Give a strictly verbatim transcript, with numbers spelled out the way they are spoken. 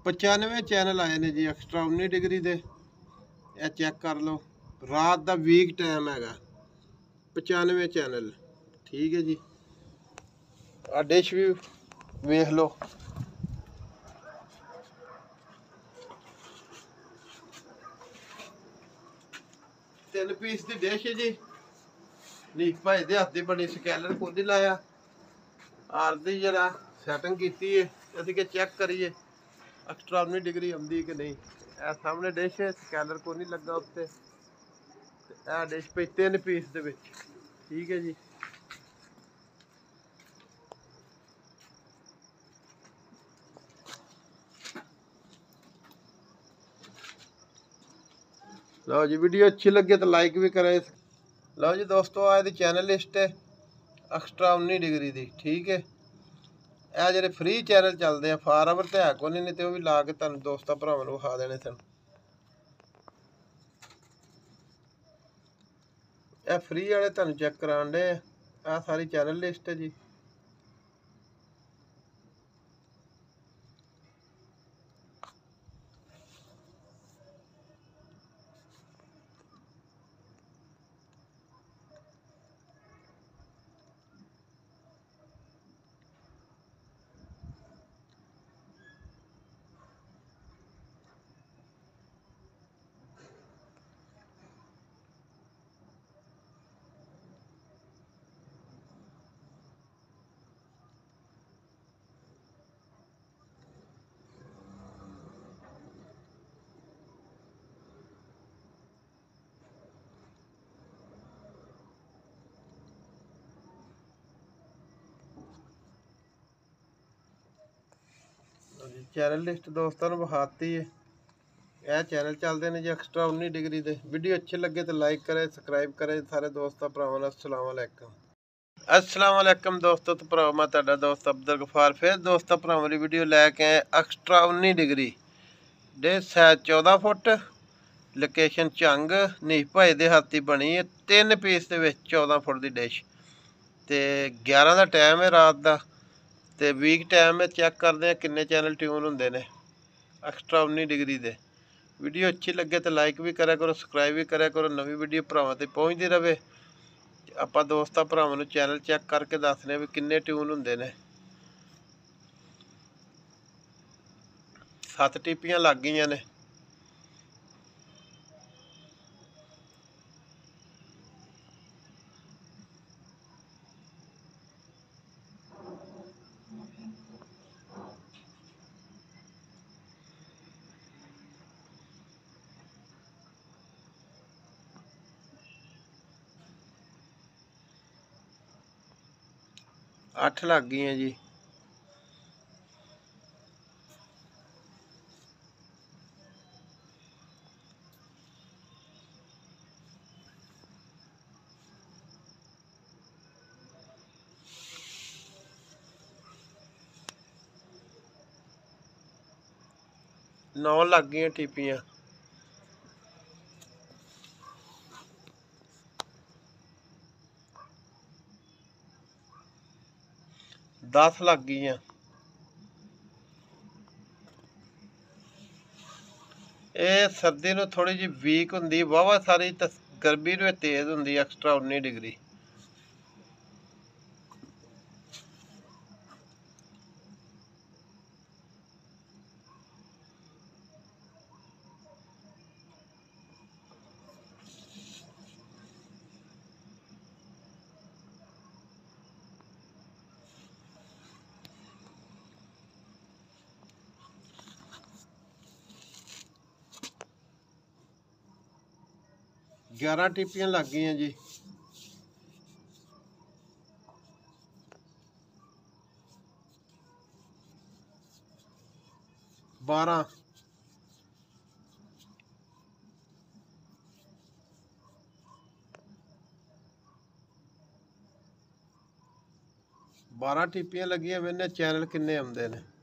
पचानवे चैनल आए ने जी एक्स्ट्रा उन्नी डिग्री दे। ਇਹ ਚੈੱਕ ਕਰ ਲਓ, ਰਾਤ ਦਾ ਵੀਕ ਟਾਈਮ ਹੈਗਾ। ਪਚਾਨਵੇਂ ਚੈਨਲ, ਠੀਕ ਹੈ ਜੀ। ਆ ਡਿਸ਼ ਵੀ ਵੇਖ ਲਓ, ਤਿੰਨ ਪੀਸ ਦੀ ਡਿਸ਼ ਹੈ ਜੀ। ਨੀਕ ਭਾਈ ਦੇ ਹੱਥ ਦੀ ਬਣੀ, ਸਕੈਲਰ ਕੋਈ ਨਹੀਂ ਲਾਇਆ। ਆਰਦੀ ਜਿਹੜਾ ਸੈਟਿੰਗ ਕੀਤੀ ਹੈ, ਅਸੀਂ ਕਿ ਚੈੱਕ ਕਰੀਏ ਐਕਸਟਰਾ ਉन्नी डिग्री ਆਉਂਦੀ ਕਿ ਨਹੀਂ। ਇਹ ਸਾਹਮਣੇ ਡਿਸ਼ ਹੈ, ਸਕੈਲਰ ਕੋਈ ਨਹੀਂ ਲੱਗਾ ਉੱਤੇ। ਤੇ ਇਹ ਡਿਸ਼ ਪਈ ਤਿੰਨ ਪੀਸ ਦੇ ਵਿੱਚ, ਠੀਕ ਹੈ ਜੀ। ਲਓ ਜੀ, ਵੀਡੀਓ ਅੱਛੀ ਲੱਗੇ ਤਾਂ ਲਾਈਕ ਵੀ ਕਰੇ। ਲਓ ਜੀ ਦੋਸਤੋ, ਆ ਇਹਦੀ ਚੈਨਲ ਲਿਸਟ ਹੈ ਐਕਸਟਰਾ उन्नी डिग्री ਦੀ, ਠੀਕ ਹੈ। ਇਹ ਜਿਹੜੇ ਫ੍ਰੀ ਚੈਨਲ ਚੱਲਦੇ ਆ, ਫਾਰਵਰ ਤੇ ਹੈ ਕੋਈ ਨਹੀਂ, ਤੇ ਉਹ ਵੀ ਲਾ ਕੇ ਤੁਹਾਨੂੰ ਦੋਸਤਾਂ ਭਰਾਵਾਂ ਨੂੰ ਵਿਖਾ ਦੇਣੇ ਸਨ। ਇਹ ਫ੍ਰੀ ਵਾਲੇ ਤੁਹਾਨੂੰ ਚੈੱਕ ਕਰਾਉਣ ਦੇ ਆ। ਆਹ ਸਾਰੀ ਚੈਨਲ ਲਿਸਟ ਹੈ ਜੀ। ਚੈਨਲ ਲਿਸਟ ਦੋਸਤਾਂ ਨੂੰ ਵਿਖਾਤੀ ਹੈ। ਇਹ ਚੈਨਲ ਚੱਲਦੇ ਨੇ ਜੀ ਐਕਸਟਰਾ उन्नी डिग्री ਦੇ। ਵੀਡੀਓ ਅੱਛੀ ਲੱਗੇ ਤਾਂ ਲਾਈਕ ਕਰੇ, ਸਬਸਕ੍ਰਾਈਬ ਕਰੇ ਸਾਰੇ ਦੋਸਤਾਂ ਭਰਾਵਾਂ ਨੂੰ। अस्सलाम वालेकुम, अस्सलाम वालेकुम ਦੋਸਤੋ ਤੇ ਭਰਾਵਾਂ, ਮੈਂ ਤੁਹਾਡਾ ਦੋਸਤ ਅਬਦੁਲ ਗਫਾਰ ਫਿਰ ਦੋਸਤਾਂ ਭਰਾਵਾਂ ਦੀ ਵੀਡੀਓ ਲੈ ਕੇ ਆਏ ਐਕਸਟਰਾ उन्नी डिग्री ਦੇ। ਸਾਈਜ਼ ਚੌਦਾਂ ਫੁੱਟ, ਲੋਕੇਸ਼ਨ ਝੰਗ, ਨੀਕ ਭਾਈ ਦੇ ਹੱਥੀ ਬਣੀ ਹੈ। ਤਿੰਨ ਪੀਸ ਦੇ ਵਿੱਚ ਚੌਦਾਂ ਫੁੱਟ ਦੀ ਡਿਸ਼ ਤੇ ਗਿਆਰਾਂ ਦਾ ਟਾਈਮ ਹੈ ਰਾਤ ਦਾ। ਤੇ ਵੀਕ ਟਾਈਮ ਹੈ। ਚੈੱਕ ਕਰਦੇ ਆ ਕਿੰਨੇ ਚੈਨਲ ਟਿਊਨ ਹੁੰਦੇ ਨੇ ਐਕਸਟਰਾ उन्नी डिग्री ਦੇ। ਵੀਡੀਓ ਅੱਛੀ ਲੱਗੇ ਤਾਂ ਲਾਈਕ ਵੀ ਕਰਿਆ ਕਰੋ, ਸਬਸਕ੍ਰਾਈਬ ਵੀ ਕਰਿਆ ਕਰੋ। ਨਵੀਂ ਵੀਡੀਓ ਭਰਾਵਾਂ ਤੇ ਪਹੁੰਚਦੀ ਰਹੇ। ਆਪਾਂ ਦੋਸਤਾਂ ਭਰਾਵਾਂ ਨੂੰ ਚੈਨਲ ਚੈੱਕ ਕਰਕੇ ਦੱਸਦੇ ਆ ਵੀ ਕਿੰਨੇ ਟਿਊਨ ਹੁੰਦੇ ਨੇ। ਸੱਤ ਟੀਪੀਆਂ ਲੱਗ ਗਈਆਂ ਨੇ। ਅੱਠ ਲੱਗ ਗਈਆਂ ਜੀ। ਨੌ ਲੱਗ ਗਈਆਂ ਟੀਪੀਆਂ। ਦਸ ਲੱਗ ਗਈਆਂ। ਇਹ ਸਰਦੀ ਨੂੰ ਥੋੜੀ ਜਿਹੀ ਵੀਕ ਹੁੰਦੀ, ਵਾਹਵਾ ਸਾਰੀ ਤਾਂ ਗਰਮੀ ਨੂੰ ਤੇਜ਼ ਹੁੰਦੀ ਐਕਸਟਰਾ उन्नी डिग्री। ग्यारह टिप्पियां लग गई जी। बारह, बारह टिप्पियां लगियां। मैंने चैनल किन्ने आउंदे ने।